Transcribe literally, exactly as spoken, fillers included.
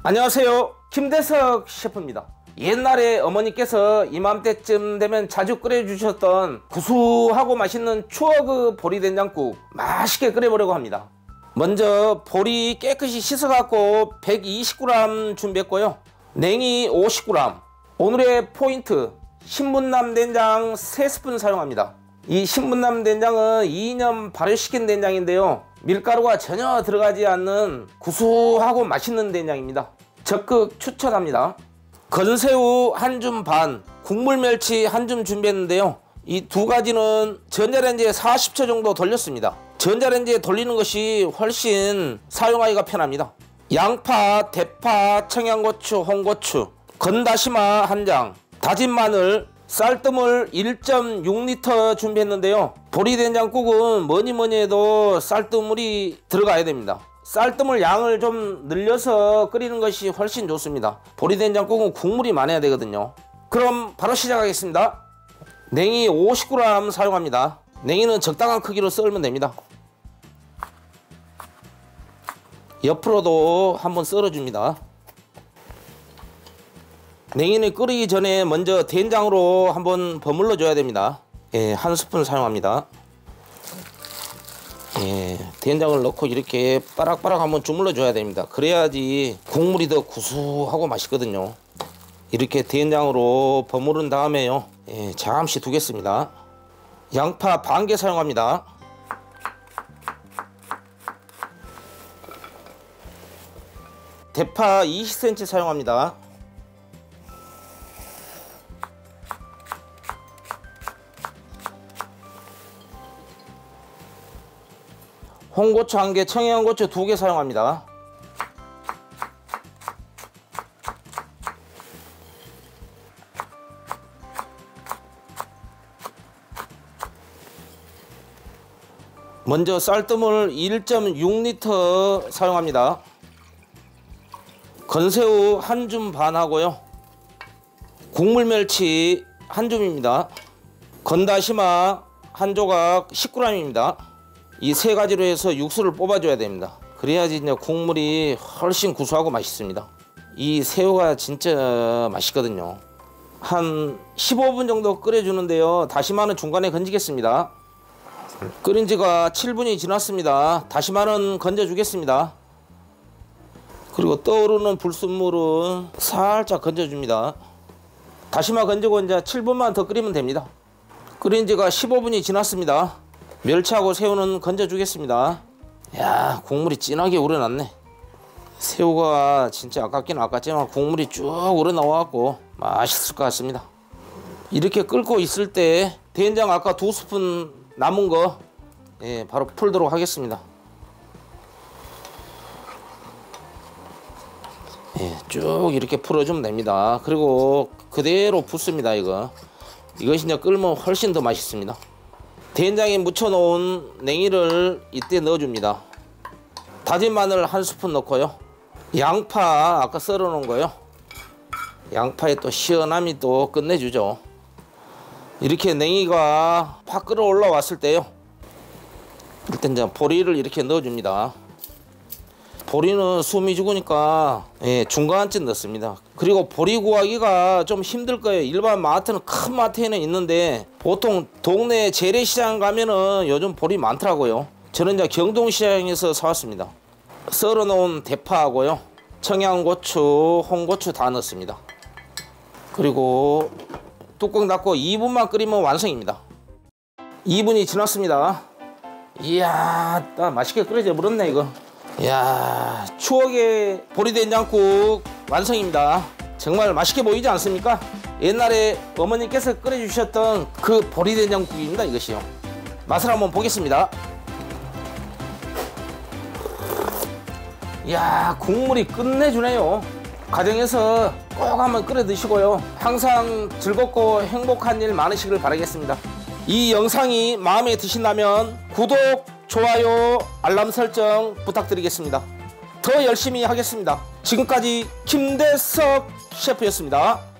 안녕하세요, 김대석 셰프입니다. 옛날에 어머니께서 이맘때쯤 되면 자주 끓여주셨던 구수하고 맛있는 추억의 보리된장국 맛있게 끓여보려고 합니다. 먼저 보리 깨끗이 씻어갖고 백이십 그램 준비했고요. 냉이 오십 그램. 오늘의 포인트, 신분남 된장 세 스푼 사용합니다. 이 신분남 된장은 이 년 발효시킨 된장인데요, 밀가루가 전혀 들어가지 않는 구수하고 맛있는 된장입니다. 적극 추천합니다. 건새우 한 줌 반, 국물멸치 한 줌 준비했는데요, 이 두 가지는 전자레인지에 사십 초 정도 돌렸습니다. 전자레인지에 돌리는 것이 훨씬 사용하기가 편합니다. 양파, 대파, 청양고추, 홍고추, 건다시마 한 장, 다진 마늘, 쌀뜨물 일 점 육 리터 준비했는데요, 보리된장국은 뭐니뭐니 해도 쌀뜨물이 들어가야 됩니다. 쌀뜨물 양을 좀 늘려서 끓이는 것이 훨씬 좋습니다. 보리된장국은 국물이 많아야 되거든요. 그럼 바로 시작하겠습니다. 냉이 오십 그램 사용합니다. 냉이는 적당한 크기로 썰면 됩니다. 옆으로도 한번 썰어줍니다. 냉이는 끓이기 전에 먼저 된장으로 한번 버물러 줘야 됩니다. 예, 한 스푼 사용합니다. 예, 된장을 넣고 이렇게 빠락빠락 한번 주물러 줘야 됩니다. 그래야지 국물이 더 구수하고 맛있거든요. 이렇게 된장으로 버무른 다음에요, 예, 잠시 두겠습니다. 양파 반 개 사용합니다. 대파 이십 센티미터 사용합니다. 홍고추 한 개, 청양고추 두 개 사용합니다. 먼저 쌀뜨물 일 점 육 리터 사용합니다. 건새우 한 줌 반 하고요, 국물멸치 한 줌입니다. 건다시마 한 조각 십 그램입니다. 이 세 가지로 해서 육수를 뽑아줘야 됩니다. 그래야지 이제 국물이 훨씬 구수하고 맛있습니다. 이 새우가 진짜 맛있거든요. 한 십오 분 정도 끓여주는데요, 다시마는 중간에 건지겠습니다. 끓인 지가 칠 분이 지났습니다. 다시마는 건져주겠습니다. 그리고 떠오르는 불순물은 살짝 건져줍니다. 다시마 건지고 이제 칠 분만 더 끓이면 됩니다. 끓인 지가 십오 분이 지났습니다. 멸치하고 새우는 건져주겠습니다. 야, 국물이 진하게 우러났네. 새우가 진짜 아깝긴 아깝지만 국물이 쭉 우러나와갖고 맛있을 것 같습니다. 이렇게 끓고 있을 때 된장 아까 두 스푼 남은 거, 예, 바로 풀도록 하겠습니다. 예, 쭉 이렇게 풀어주면 됩니다. 그리고 그대로 붓습니다. 이거 이것이 이제 끓으면 훨씬 더 맛있습니다. 된장에 묻혀놓은 냉이를 이때 넣어줍니다. 다진 마늘 한 스푼 넣고요, 양파 아까 썰어 놓은 거요, 양파의 또 시원함이 또 끝내주죠. 이렇게 냉이가 팍 끓어 올라왔을 때요, 일단 이제 보리를 이렇게 넣어줍니다. 보리는 숨이 죽으니까, 예, 중간쯤 넣습니다. 그리고 보리 구하기가 좀 힘들 거예요. 일반 마트는, 큰 마트에는 있는데 보통 동네 재래시장 가면은 요즘 보리 많더라고요. 저는 이제 경동시장에서 사왔습니다. 썰어 놓은 대파하고요, 청양고추, 홍고추 다 넣습니다. 그리고 뚜껑 닫고 이 분만 끓이면 완성입니다. 이 분이 지났습니다. 이야, 딱 맛있게 끓여져 버렸네 이거. 이야, 추억의 보리된장국 완성입니다. 정말 맛있게 보이지 않습니까? 옛날에 어머니께서 끓여주셨던 그 보리된장국입니다. 이것이요. 맛을 한번 보겠습니다. 이야, 국물이 끝내주네요. 가정에서 꼭 한번 끓여 드시고요, 항상 즐겁고 행복한 일 많으시길 바라겠습니다. 이 영상이 마음에 드신다면 구독, 좋아요, 알람 설정 부탁드리겠습니다. 더 열심히 하겠습니다. 지금까지 김대석 셰프였습니다.